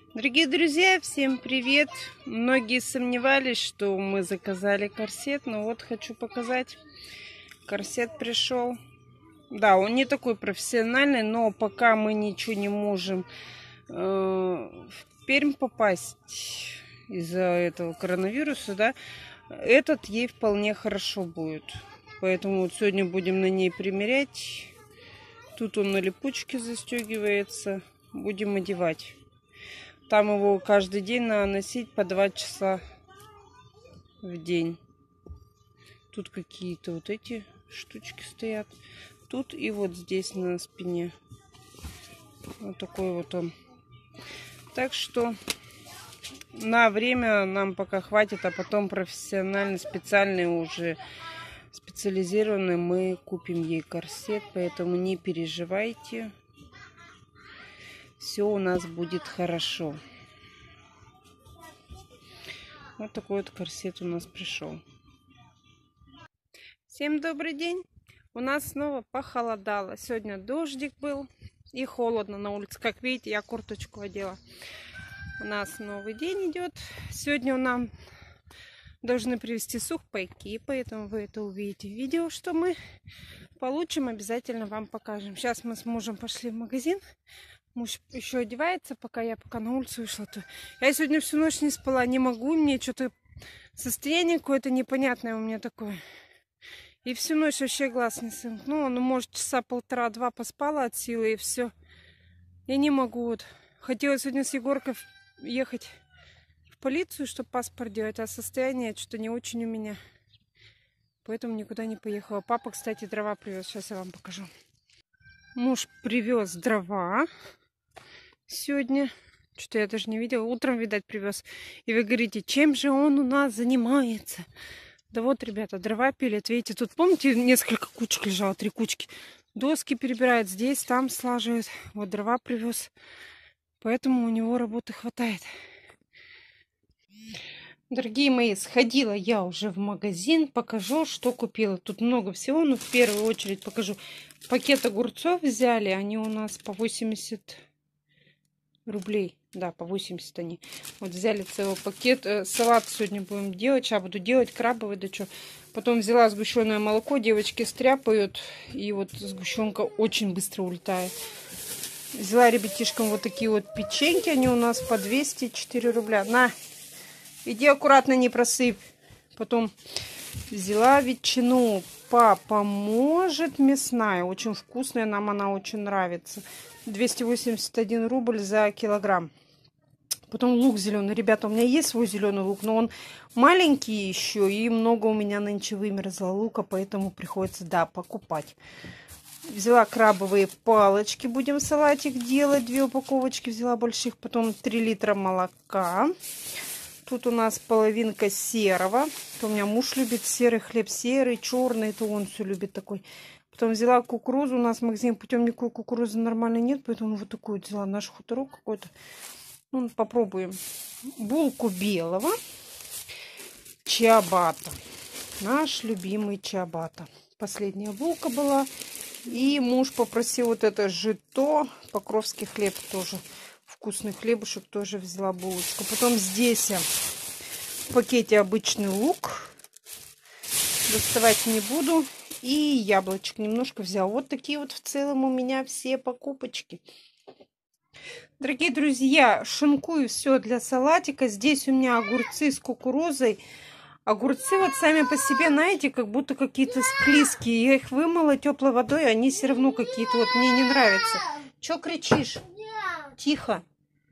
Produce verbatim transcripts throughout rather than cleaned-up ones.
Дорогие друзья, всем привет! Многие сомневались, что мы заказали корсет, но вот хочу показать. Корсет пришел. Да, он не такой профессиональный, но пока мы ничего не можем э, в Пермь попасть из-за этого коронавируса, да, этот ей вполне хорошо будет. Поэтому вот сегодня будем на ней примерять. Тут он на липучке застегивается. Будем одевать. Там его каждый день надо носить по два часа в день. Тут какие-то вот эти штучки стоят. Тут и вот здесь на спине. Вот такой вот он. Так что на время нам пока хватит, а потом профессиональный, специальный уже специализированный мы купим ей корсет. Поэтому не переживайте. Все у нас будет хорошо. Вот такой вот корсет у нас пришел. Всем добрый день. У нас снова похолодало. Сегодня дождик был и холодно на улице. Как видите, я курточку одела. У нас новый день идет. Сегодня нам должны привезти сухпайки, поэтому вы это увидите в видео, что мы получим. Обязательно вам покажем. Сейчас мы с мужем пошли в магазин. Муж еще одевается, пока я пока на улицу вышла. То я сегодня всю ночь не спала, не могу, мне что-то состояние какое-то непонятное у меня такое. И всю ночь вообще глаз не сомкнула. Ну, может, часа полтора-два поспала от силы, и все. Я не могу. Вот. Хотела сегодня с Егоркой ехать в полицию, чтобы паспорт делать, а состояние что-то не очень у меня. Поэтому никуда не поехала. Папа, кстати, дрова привез. Сейчас я вам покажу. Муж привез дрова сегодня. Что-то я даже не видела. Утром, видать, привез. И вы говорите, чем же он у нас занимается? Да вот, ребята, дрова пилят. Видите, тут, помните, несколько кучек лежало, три кучки. Доски перебирает здесь, там слаживает. Вот дрова привез. Поэтому у него работы хватает. Дорогие мои, сходила я уже в магазин. Покажу, что купила. Тут много всего, но в первую очередь покажу. Пакет огурцов взяли. Они у нас по восемьдесят рублей. Да, по восемьдесят они. Вот взяли целый пакет. Салат сегодня будем делать. Сейчас буду делать крабовый, да что. Потом взяла сгущенное молоко. Девочки стряпают. И вот сгущенка очень быстро улетает. Взяла ребятишкам вот такие вот печеньки. Они у нас по двести четыре рубля. На! Иди аккуратно, не просыпь. Потом взяла ветчину. Папа может мясная. Очень вкусная. Нам она очень нравится. двести восемьдесят один рубль за килограмм. Потом лук зеленый. Ребята, у меня есть свой зеленый лук, но он маленький еще. И много у меня нынче вымерзло лука. Поэтому приходится, да, покупать. Взяла крабовые палочки. Будем салатик делать. Две упаковочки взяла больших. Потом три литра молока. Тут у нас половинка серого. Это у меня муж любит серый хлеб, серый, черный. Это он все любит такой. Потом взяла кукурузу. У нас в магазине путем никакой кукурузы нормально нет. Поэтому вот такую взяла. Наш хуторок какой-то. Ну, попробуем. Булку белого. Чиабатта. Наш любимый чиабатта. Последняя булка была. И муж попросил вот это жито. Покровский хлеб тоже. Вкусный хлебушек тоже взяла булочку. Потом здесь в пакете обычный лук. Доставать не буду. И яблочек немножко взяла. Вот такие вот в целом у меня все покупочки. Дорогие друзья, шинкую все для салатика. Здесь у меня огурцы с кукурузой. Огурцы вот сами по себе, знаете, как будто какие-то склизкие. Я их вымыла теплой водой, они все равно какие-то вот мне не нравятся. Че кричишь? Тихо.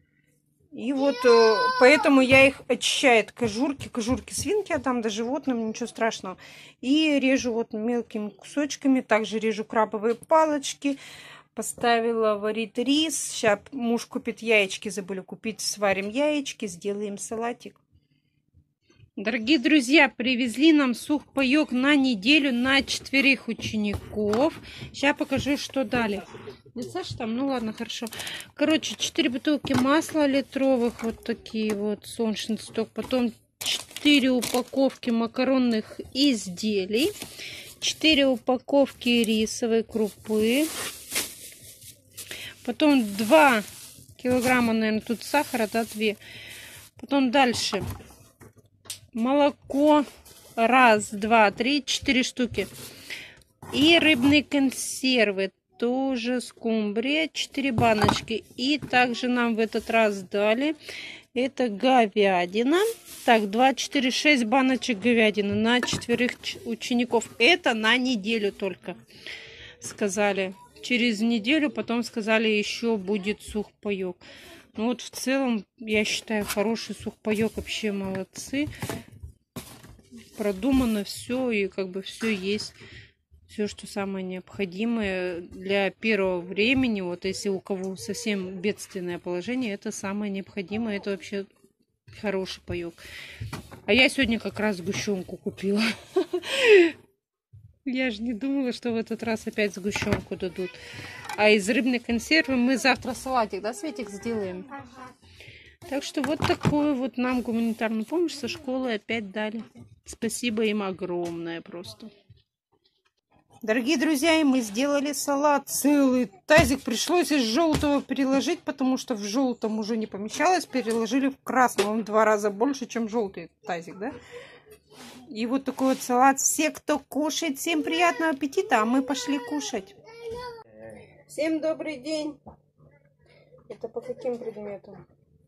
И вот э, поэтому я их очищаю от кожурки, кожурки свинки, а там до животным, ничего страшного. И режу вот мелкими кусочками. Также режу крабовые палочки. Поставила варить рис. Сейчас муж купит яички, забыли купить. Сварим яички, сделаем салатик. Дорогие друзья, привезли нам сухпайок на неделю на четверых учеников. Сейчас покажу, что дали. Не Саша там? Ну ладно, хорошо. Короче, четыре бутылки масла литровых, вот такие вот, солнечный сток. Потом четыре упаковки макаронных изделий. четыре упаковки рисовой крупы. Потом два Килограмма, наверное, тут сахара, да, две. Потом дальше. Молоко. Раз, два, три, четыре штуки. И рыбные консервы. Тоже скумбрия. Четыре баночки. И также нам в этот раз дали. Это говядина. Так, два, четыре, шесть баночек говядины на четверых учеников. Это на неделю только. Сказали. Через неделю потом сказали, еще будет сухпайок. Ну вот в целом, я считаю, хороший сухпайок. Вообще молодцы. Продумано все, и как бы все есть. Все, что самое необходимое для первого времени. Вот если у кого совсем бедственное положение, это самое необходимое. Это вообще хороший паёк. А я сегодня как раз сгущенку купила. Я же не думала, что в этот раз опять сгущенку дадут. А из рыбной консервы мы завтра салатик, да, Светик, сделаем? Ага. Так что вот такую вот нам гуманитарную помощь со школы опять дали. Спасибо им огромное просто. Дорогие друзья, и мы сделали салат. Целый тазик пришлось из желтого переложить, потому что в желтом уже не помещалось. Переложили в красном. Он в два раза больше, чем желтый тазик, да? И вот такой вот салат. Все, кто кушает, всем приятного аппетита, а мы пошли кушать. Всем добрый день. Это по каким предметам?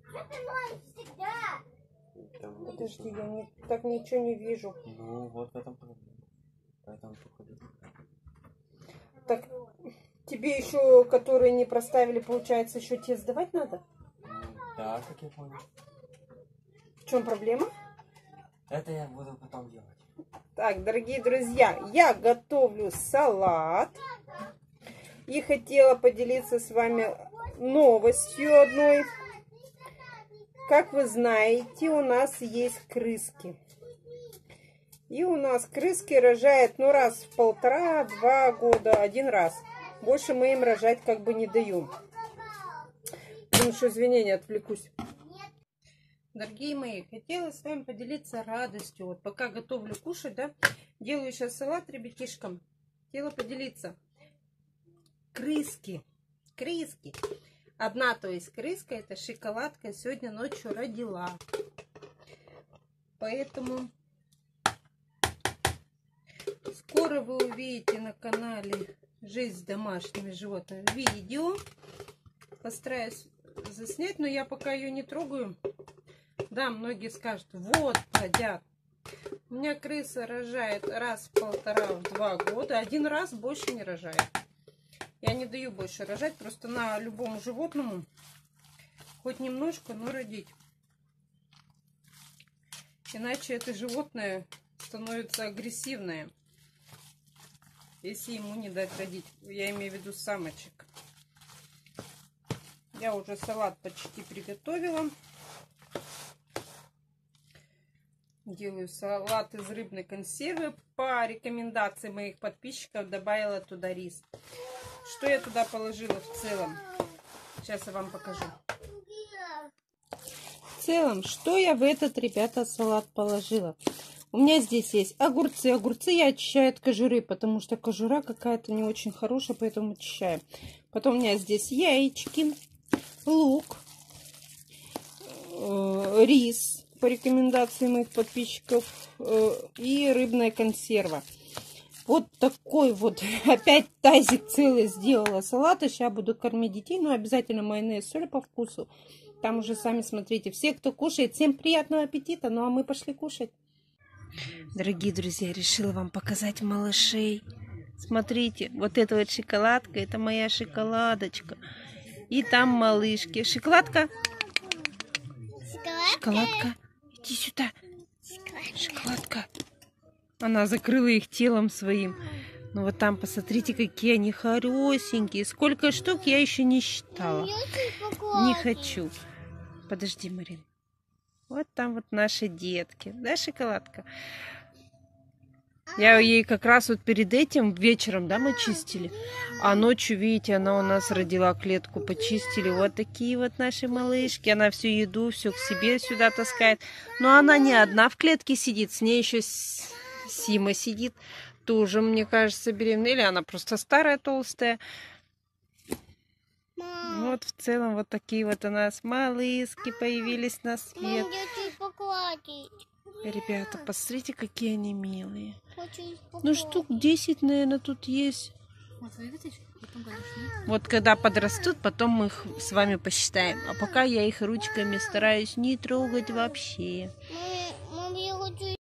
Подожди, я не, так ничего не вижу. Ну, вот в этом проблема. Поэтому походу. Так, тебе еще, которые не проставили, получается, еще те сдавать надо? Да, как я понял. В чем проблема? Это я буду потом делать. Так, дорогие друзья, я готовлю салат. И хотела поделиться с вами новостью одной. Как вы знаете, у нас есть крыски. И у нас крыски рожают, ну, раз в полтора-два года, один раз. Больше мы им рожать как бы не даем. Потому что, извини, отвлекусь. Дорогие мои, хотела с вами поделиться радостью. Вот пока готовлю кушать, да, делаю сейчас салат ребятишкам. Хотела поделиться. Крыски. Крыски. Одна, то есть крыска, это шоколадка, сегодня ночью родила. Поэтому скоро вы увидите на канале «Жизнь с домашними животными» видео. Постараюсь заснять, но я пока ее не трогаю. Да, многие скажут, вот, плодят. У меня крыса рожает раз в полтора-два года. Один раз больше не рожает. Я не даю больше рожать, просто на любому животному хоть немножко, но родить. Иначе это животное становится агрессивное, если ему не дать родить. Я имею в виду самочек. Я уже салат почти приготовила. Делаю салат из рыбной консервы. По рекомендации моих подписчиков добавила туда рис. Что я туда положила в целом? Сейчас я вам покажу. В целом, что я в этот, ребята, салат положила? У меня здесь есть огурцы. Огурцы я очищаю от кожуры, потому что кожура какая-то не очень хорошая, поэтому очищаю. Потом у меня здесь яички, лук, э, рис по рекомендации моих подписчиков э, и рыбная консерва. Вот такой вот опять тазик целый сделала салата. Сейчас буду кормить детей. Но обязательно майонез, соль по вкусу. Там уже сами смотрите. Все, кто кушает, всем приятного аппетита. Ну а мы пошли кушать. Дорогие друзья, решила вам показать малышей. Смотрите, вот эта вот шоколадка. Это моя шоколадочка. И там малышки. Шоколадка? Шоколадка. Шоколадка. Иди сюда. Шоколадка. Шоколадка. Она закрыла их телом своим. Ну вот там, посмотрите, какие они хорошенькие. Сколько штук я еще не считала. Не хочу. Подожди, Марин. Вот там вот наши детки. Да, шоколадка? Я ей как раз вот перед этим вечером, да, мы чистили. А ночью, видите, она у нас родила клетку. Почистили. Вот такие вот наши малышки. Она всю еду, все к себе сюда таскает. Но она не одна в клетке сидит. С ней еще... Сима сидит, тоже, мне кажется, беременная. Или она просто старая, толстая. Мам, Вот в целом вот такие вот у нас малыски появились на свет. мам, я хочу погладить. Ребята, посмотрите, какие они милые. Хочу их Ну, штук десять, наверное, тут есть. Вот выведешь, потом говоришь, нет? Вот когда подрастут, потом мы их с вами посчитаем. А пока я их ручками стараюсь не трогать вообще. Мам, мам, я хочу